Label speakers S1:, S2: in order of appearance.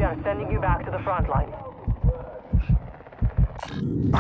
S1: are sending you back to the front line.